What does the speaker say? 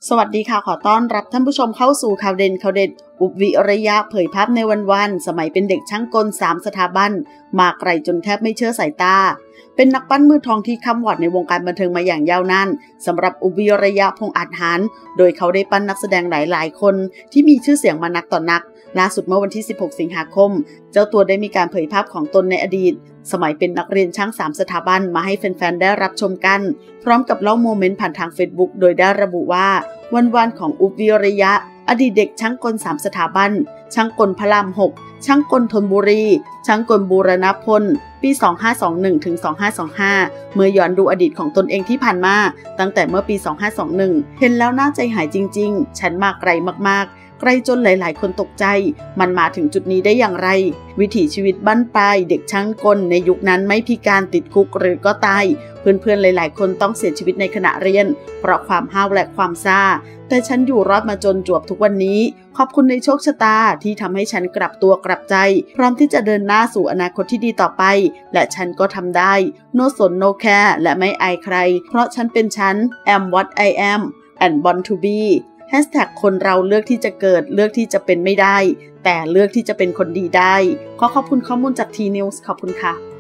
สวัสดีค่ะขอต้อนรับท่านผู้ชมเข้าสู่ข่าวเด่นอุบวิริยะเผยภาพในวันสมัยเป็นเด็กช่างกล3 สถาบันมาไกลจนแทบไม่เชื่อสายตาเป็นนักปั้นมือทองที่ค้ำวอดในวงการบันเทิงมาอย่างยาวนานสำหรับอุบวิริยะพงษ์อาจหารโดยเขาได้ปั้นนักแสดงหลายคนที่มีชื่อเสียงมานักต่อนักล่าสุดเมื่อวันที่16 สิงหาคมเจ้าตัวได้มีการเผยภาพของตนในอดีตสมัยเป็นนักเรียนช่าง3 สถาบันมาให้แฟนๆได้รับชมกันพร้อมกับเล่าโมเมนต์ผ่านทาง Facebook โดยได้ระบุว่าวันของอุบวิริยะอดีตเด็กช่างกล3 สถาบันช่างกลพระราม 6ช่างกลธนบุรีช่างกลบูรณพลปี 2521 ถึง 2525 เมื่อย้อนดูอดีตของตนเองที่ผ่านมาตั้งแต่เมื่อปี 2521 เห็นแล้วน่าใจหายจริงๆฉันมาไกลมากๆไกลจนหลายๆคนตกใจมันมาถึงจุดนี้ได้อย่างไรวิถีชีวิตบั้นปลายเด็กช่างกลในยุคนั้นไม่พิการติดคุกหรือก็ตายเพื่อนๆหลายๆคนต้องเสียชีวิตในขณะเรียนเพราะความห้าวและความซ่าแต่ฉันอยู่รอดมาจนจวบทุกวันนี้ขอบคุณในโชคชะตาที่ทำให้ฉันกลับตัวกลับใจพร้อมที่จะเดินหน้าสู่อนาคตที่ดีต่อไปและฉันก็ทำได้โนสนโนแคร์และไม่อายใครเพราะฉันเป็นฉัน am what I am and born to be คนเราเลือกที่จะเกิดเลือกที่จะเป็นไม่ได้แต่เลือกที่จะเป็นคนดีได้ขอบคุณข้อมูลจาก T News ขอบคุณค่ะ